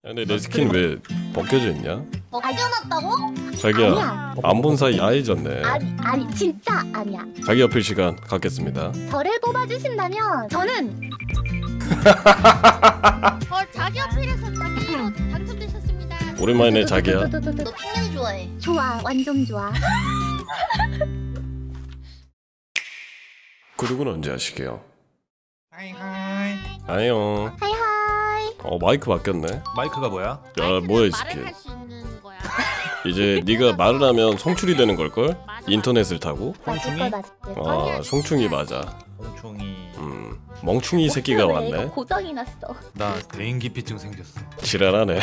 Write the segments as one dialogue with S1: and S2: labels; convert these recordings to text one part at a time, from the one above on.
S1: 근데 내 스킨 왜 벗겨져 있냐?
S2: 벗겨놨다고?
S1: 자기야 안 본 사이 야해졌네.
S2: 아니 진짜 아니야.
S1: 자기 어필 시간 갖겠습니다.
S2: 저를 뽑아주신다면 저는
S3: 자기 어필에서 자기로 당첨되셨습니다.
S1: 오랜만이네 자기야.
S3: 너 핑맨이 좋아해.
S2: 좋아, 완전 좋아.
S1: 구독은 언제 하시게요?
S4: 하이하이.
S1: 아니요.
S2: 하이하이.
S1: 마이크 바뀌었네.
S4: 마이크가 뭐야?
S1: 야 뭐야 이
S3: 말을
S1: 새끼.
S3: 할 수 있는 거야.
S1: 이제 네가 말을 하면 송출이 되는 걸걸? 인터넷을 타고?
S2: 맞을걸 맞을걸.
S1: 아 송충이 맞아.
S4: 멍충이.
S1: 멍충이 새끼가
S2: 이거
S1: 왔네.
S2: 고정이 났어.
S4: 나 대인기피증 생겼어.
S1: 지랄하네.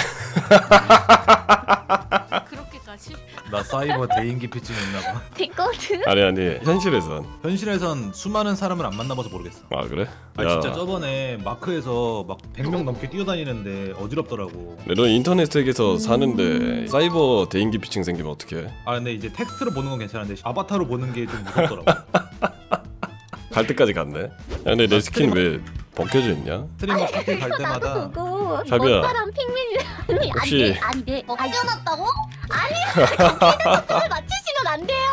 S3: 그렇게까지?
S4: 나 사이버 대인기피증 있나봐.
S2: 됐거든.
S1: 아니 현실에선.
S4: 현실에선 수많은 사람을 안 만나봐서 모르겠어.
S1: 아 그래?
S4: 아 진짜 저번에 마크에서 막 100명 넘게 뛰어다니는데 어지럽더라고.
S1: 너 인터넷 세계에서 사는데 사이버 대인기피증 생기면 어떡해?
S4: 아 근데 이제 텍스트로 보는 건 괜찮은데 아바타로 보는 게 좀 무섭더라고.
S1: 갈 때까지 갔네. 야, 근데 내 스킨 왜 벗겨져 있냐?
S4: 스트리머 파티 갈 때마다
S2: 보고
S1: 자비야.
S2: 사람 핑맨이라니.
S1: 혹시-
S2: 아니 내
S3: 벗겨놨다고?
S2: 을 맞추시면 안 돼요.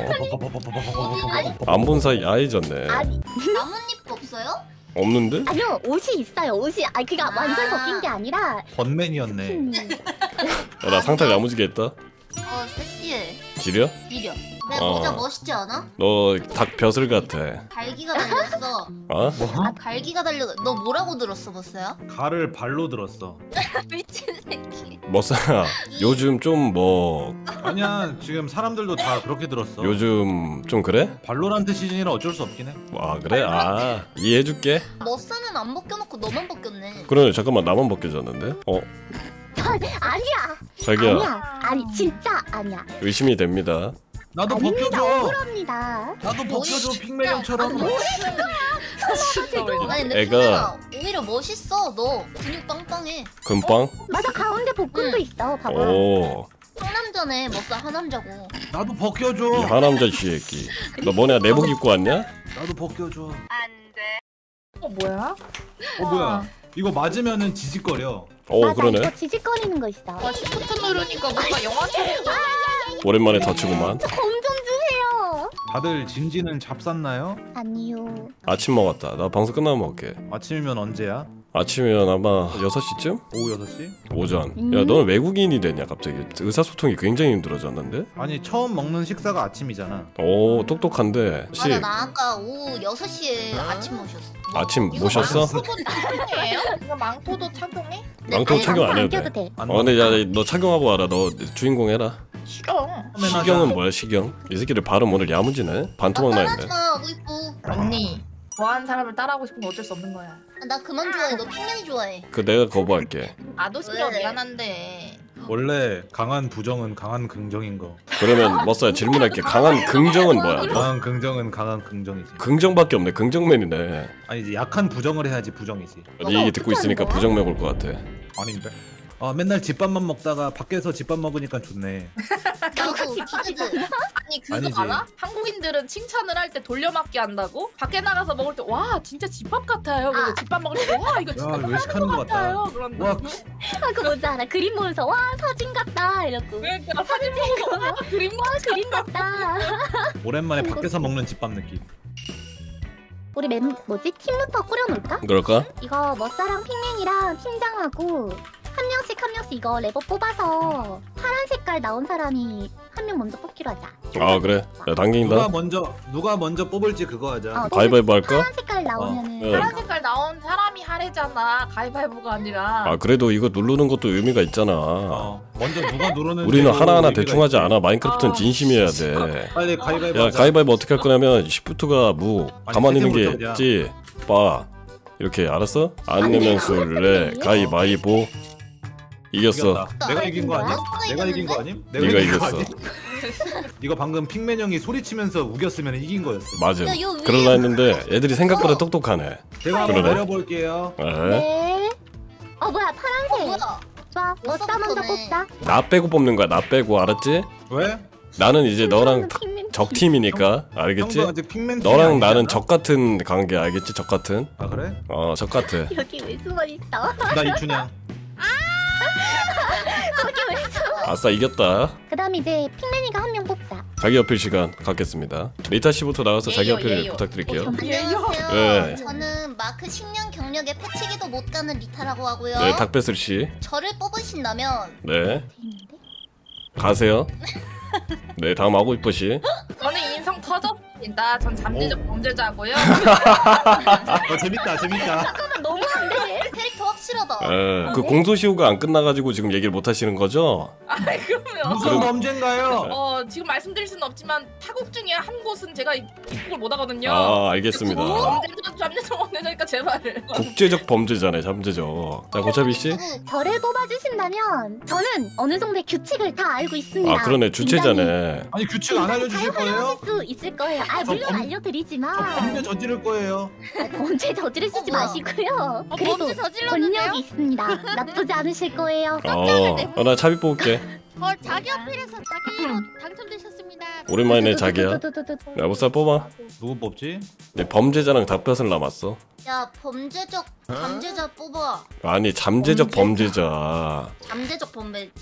S1: 안 본 사이 야해졌네.
S2: 아니
S3: 나뭇잎 없어요?
S1: 없는데?
S2: 아니요, 옷이 있어요. 옷이 그니까 완전 벗긴 게 아니라
S4: 번맨이었네.
S1: 야, 나 상탈 야무지게 했다.
S3: 섹시해.
S1: 지려?
S3: 미려. 내
S1: 어.
S3: 모자 멋있지 않아?
S1: 너 닭 벼슬 같아.
S3: 갈기가 달렸어.
S1: 어?
S3: 갈기가 달려. 너 뭐라고 들었어, 버스야?
S4: 가를 발로 들었어.
S3: 미친 새끼.
S1: 머싸야 요즘 좀 뭐
S4: 아니야 지금 사람들도 다 그렇게 들었어.
S1: 요즘 좀 그래?
S4: 발로란트 시즌이라 어쩔 수 없긴 해.
S1: 아 그래? 아 이해해줄게.
S3: 머싸는 안 벗겨놓고 너만 벗겼네.
S1: 그러네 잠깐만 나만 벗겨졌는데?
S2: 아니야.
S1: 자기야
S2: 아니야. 아니 진짜 아니야.
S1: 의심이 됩니다.
S4: 나도
S2: 아닙니다.
S4: 벗겨줘.
S2: 억울합니다.
S4: 나도 벗겨줘 핑맨 형처럼.
S3: 아니 근데
S1: 애가-
S3: 핑맨아 오히려 멋있어. 너 근육 빵빵해.
S1: 금빵?
S2: 맞아, 가운데 복근도 있어. 봐봐.
S1: 오
S3: 상남자네. 머싸 하남자고.
S4: 나도
S1: 이
S4: 벗겨줘.
S1: 하남자 쥐새끼. 너 뭐냐 내복 입고 왔냐?
S4: 나도 벗겨줘.
S5: 뭐야?
S4: 뭐야? 이거 맞으면은 지직거려.
S1: 오
S2: 맞아,
S1: 그러네.
S2: 이거 지직거리는 거 있어.
S5: 와 시프트 누르니까 뭔가 영화처럼.
S1: 오랜만에 다치구만.
S2: 검 좀 주세요.
S4: 다들 진지는 잡쌌나요?
S2: 아니요.
S1: 아침 먹었다. 나 방송 끝나면 먹을게.
S4: 아침이면 언제야?
S1: 아침이면 아마 6시쯤?
S4: 오후 6시?
S1: 오전. 야 너는 외국인이 되냐 갑자기. 의사소통이 굉장히 힘들어졌는데?
S4: 아니 처음 먹는 식사가 아침이잖아.
S1: 오 똑똑한데. 씨
S3: 맞아 나 아까 오후 6시에 아침 모셨어.
S1: 아침
S3: 이거
S1: 모셨어?
S5: 망토도 착용해요? 이거 망토도 착용해?
S1: 망토
S3: 아니,
S1: 착용 안
S2: 안
S1: 해도
S2: 껴도
S1: 돼.
S2: 돼.
S1: 근데 야 너 착용하고 와라. 너 주인공 해라.
S5: 싫어.
S1: 시경은 뭐야 시경? 이 새끼들 발음 오늘 야무지네. 반토막 나 있네.
S3: 따라하지마 우이뿌.
S5: 언니 좋아하는 사람을 따라하고 싶은 거 어쩔 수 없는 거야.
S3: 나 그만 좋아해. 너 핑맨이 좋아해.
S1: 그 내가 거부할게.
S5: 나도 싫어.
S3: 왜?
S5: 미안한데.
S4: 원래 강한 부정은 강한 긍정인 거.
S1: 그러면 머싸야 질문할게. 강한 긍정은 뭐야?
S4: 강한 긍정은 강한 긍정이지.
S1: 긍정밖에 없네. 긍정맨이네.
S4: 아니 이제 약한 부정을 해야지 부정이지.
S1: 네 얘기 듣고 있으니까 부정맨 올 것 같아.
S4: 아닌데? 아 맨날 집밥만 먹다가 밖에서 집밥 먹으니까 좋네.
S3: 나도 키즈.
S5: 아니 그거
S4: 아니지.
S5: 알아? 한국인들은 칭찬을 할 때 돌려막기 한다고? 밖에 나가서 먹을 때 와 진짜 집밥 같아요. 그리고 집밥 먹을 때 와 이거 진짜
S4: 야 외식하는 거 같다.
S5: 같아요. 그런다.
S4: 와
S2: 그거 뭔지 알아? 그림 보면서 와 사진 같다 이러고.
S5: 그러니까 사진 보고 와 그림 봐.
S2: 그림 같다.
S4: 오랜만에 밖에서 먹는 집밥 느낌.
S2: 우리 뭐지? 팀부터 꾸려놓을까?
S1: 그럴까?
S2: 이거 머싸랑 핑맨이랑 팀장하고 한 명씩 이거 레버 뽑아서 파란 색깔 나온 사람이 한 명 먼저 뽑기로 하자.
S1: 아 그래. 야 당긴다.
S4: 누가 먼저 뽑을지 그거 하자.
S1: 가위바위보 할까?
S2: 파란 색깔 나오면은
S1: 네.
S5: 파란 색깔 나온 사람이 하래잖아. 가위바위보가 아니라.
S1: 아 그래도 이거 누르는 것도 의미가 있잖아.
S4: 먼저 누가 누르는.
S1: 우리는 하나하나 대충 하지 않아. 마인크래프트는 진심이어야 돼.
S4: 빨리 가위바위보.
S1: 야
S4: 하자.
S1: 가위바위보 어떻게 할 거냐면 시프트가 무
S4: 아니,
S1: 가만히 있는 게
S4: 세세부터
S1: 찌, 빠 이렇게 알았어? 안 내면 술래 가위바위보. 이겼어.
S4: 이겼다. 내가 이긴 거 아님? 내가 이긴 거 아님?
S1: 네가
S4: 이긴 거
S1: 이겼어.
S4: 아님? 이거 방금 핑맨 형이 소리치면서 우겼으면 이긴 거였어.
S1: 맞음.
S3: 야, 요 위에
S1: 그럴라 했는데 애들이 생각보다 똑똑하네.
S4: 제가 한번
S1: 그러네.
S4: 내려볼게요.
S1: 에?
S2: 네. 뭐야 파란색.
S3: 뭐야?
S2: 좋아. 머싸 먼저
S3: 머싸부터네.
S2: 뽑자.
S1: 나 빼고 뽑는 거야. 나 빼고 알았지?
S4: 왜?
S1: 나는 이제 너랑
S2: 핑맨
S1: 적 팀이니까 알겠지?
S4: 형도 아직 핑맨 팀이
S1: 너랑
S4: 아니잖아.
S1: 나는 적 같은 관계 알겠지? 적 같은.
S4: 아 그래?
S1: 적 같아.
S2: 여기 왜 숨어 있어?
S4: 나 이춘향.
S1: 아싸 이겼다.
S2: 그다음 이제 핑맨이가 한 명 뽑자.
S1: 자기 어필 시간 갖겠습니다. 리타 씨부터 나가서 자기
S5: 예요,
S1: 어필
S5: 예요.
S1: 부탁드릴게요.
S3: 안녕하세요.
S1: 네.
S3: 저는 마크 10년 경력에 패치기도 못 가는 리타라고 하고요.
S1: 네, 닭배슬 씨.
S3: 저를 뽑으신다면
S1: 네,
S2: 돼 있는데?
S1: 가세요. 네, 다음 하고 이뻐 씨.
S5: 저는 인성 터졌습니다. 전 잠재적 범죄자고요.
S4: 재밌다 재밌다.
S2: 잠깐만 너무한데?
S3: 캐릭터 확실하다.
S1: 예, 그 공소시효가 안 끝나가지고 지금 얘기를 못 하시는 거죠?
S5: 아 그럼요.
S4: 무슨 범죄인가요?
S5: 지금 말씀드릴 수는 없지만 타국 중에 한 곳은 제가 입국을 못 하거든요.
S1: 아, 알겠습니다.
S5: 잠재적 범죄자니까 제발.
S1: 국제적 범죄잖아요, 잠재적. 자, 고차비 씨.
S2: 저를 뽑아주신다면 저는 어느 정도의 규칙을 다 알고 있습니다.
S1: 아, 그러네,
S2: 굉장히
S1: 주체자네.
S4: 아니 규칙 안 알려주실 거예요?
S2: 사용하실 수 있을 거예요. 아
S4: 저
S2: 물론
S4: 범-
S2: 알려드리지만
S4: 범죄 저지를 거예요.
S2: 범죄 저지르시지
S3: 뭐야.
S2: 마시고요. 그래도 권력이 있습니다. 나쁘지 않으실 거예요.
S1: 나 차비 뽑을게.
S6: 자기 어필에서 자기로 당첨되셨습니다.
S1: 오랜만이네, 자기야.
S2: 두두두두두두.
S1: 야, 못살 뽑아.
S4: 누구 뽑지?
S1: 네, 범죄자랑 닭뼈슬 남았어.
S3: 야 범죄적 범죄자 뽑아.
S1: 아니, 잠재적 범죄자.
S3: 잠재적 범죄자.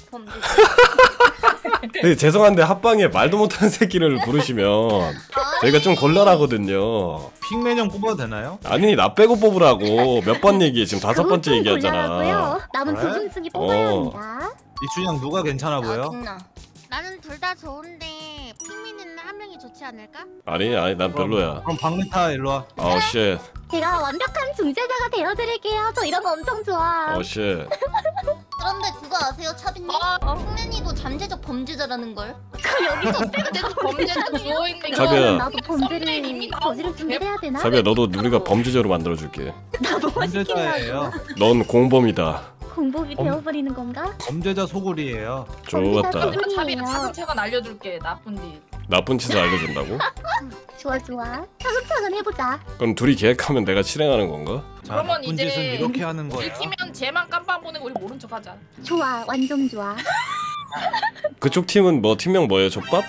S1: 네, 죄송한데 합방에 말도 못하는 새끼를 부르시면 저희가 좀 곤란하거든요.
S4: 핑맨 형 뽑아도 되나요?
S1: 아니, 나 빼고 뽑으라고. 몇 번 얘기해? 지금 5번째 얘기하잖아.
S2: 곤란하고요. 남은
S4: 그래?
S2: 두 분승이 뽑아야
S1: 어.
S2: 합니다.
S4: 이춘향 누가 괜찮아 보여?
S3: 나
S6: 나는 둘 다 좋은데 핑민이는 한 명이 좋지 않을까?
S1: 아니, 난 별로야.
S4: 그럼 박리타 일로 와.
S1: 아우 쉣.
S2: 제가 완벽한 중재자가 되어드릴게요. 저 이런 거 엄청 좋아.
S1: 아우 쉣.
S3: 그런데 그거 아세요, 차빈님? 핑맨이도 잠재적 범죄자라는 걸.
S2: 그럼 여기서
S5: 잠재적 범죄자 주어있는
S1: 자기야.
S2: 나도 범죄를 저지를 준비를 해야 되나?
S1: 자비야, 너도 우리가 범죄자로 만들어줄게.
S2: 나도
S4: 범죄자예요.
S1: 넌 공범이다.
S2: 공복이 되어버리는 건가?
S4: 범죄자 소굴이에요.
S1: 좋았다.
S5: 차비는 차근차근 알려줄게. 나쁜 짓.
S1: 나쁜 짓을 알려준다고?
S2: 좋아 좋아. 차근차근 해보자.
S1: 그럼 둘이 계획하면 내가 실행하는 건가?
S4: 자,
S5: 그러면
S4: 나쁜
S5: 이제
S4: 짓은 이렇게 하는 거야.
S5: 읽히면 쟤만 깜빡 보내고 우리 모른 척하자.
S2: 좋아 완전 좋아.
S1: 그쪽 팀은 뭐 팀명 뭐예요? 족밥?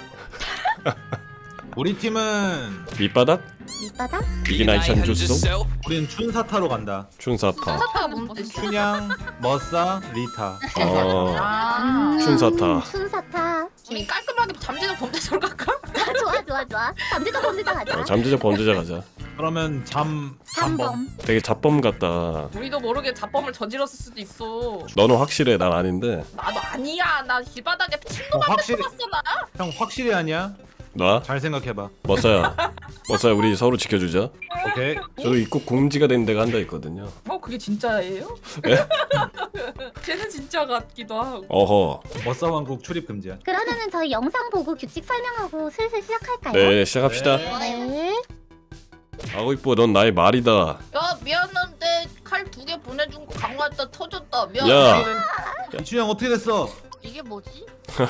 S4: 우리 팀은
S1: 밑바닥?
S2: 밑바닥?
S1: 이기나이션 주스?
S4: 우린 춘사타로 간다.
S1: 춘사타.
S5: 사타가 뭔 뜻이야?
S4: 춘향, 머싸, 리타.
S5: 아.
S1: 춘사타.
S2: 춘사타.
S5: 우리 깔끔하게 잠재적 범죄자로 갈까?
S2: 좋아 좋아 좋아. 잠재적 범죄자 가자.
S1: 잠재적 범죄자 가자.
S4: 그러면 잠범.
S1: 되게 잡범 같다.
S5: 우리도 모르게 자범을 저질렀을 수도 있어.
S1: 너는 확실해, 난 아닌데.
S5: 나도 아니야. 나 길바닥에 침도
S4: 어,
S5: 밟고
S4: 확실히-
S5: 봤어 나.
S4: 형 확실히 아니야?
S1: 나?
S4: 잘 생각해봐.
S1: 머싸야. 머싸야, 우리 서로 지켜주자.
S4: 오케이.
S1: 저도 입국 공지가 된 데가 한 대 있거든요.
S5: 그게 진짜예요?
S1: 예?
S5: 쟤는 진짜 같기도 하고.
S1: 어허.
S4: 머싸 왕국 출입 금지야.
S2: 그러면은 저희 영상 보고 규칙 설명하고 슬슬 시작할까요?
S1: 네, 시작합시다.
S2: 네.
S1: 아고 이뻐, 넌 나의 말이다.
S5: 야 미안한데 칼 2개 보내준 거 강화했다 터졌다. 미안.
S1: 야.
S4: 이춘향 어떻게 됐어?
S6: 이게 뭐지?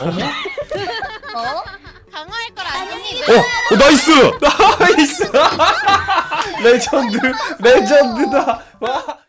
S3: 어?
S6: 강화할 걸 아니?
S1: 나이스! 나이스! 레전드! 레전드다! 와!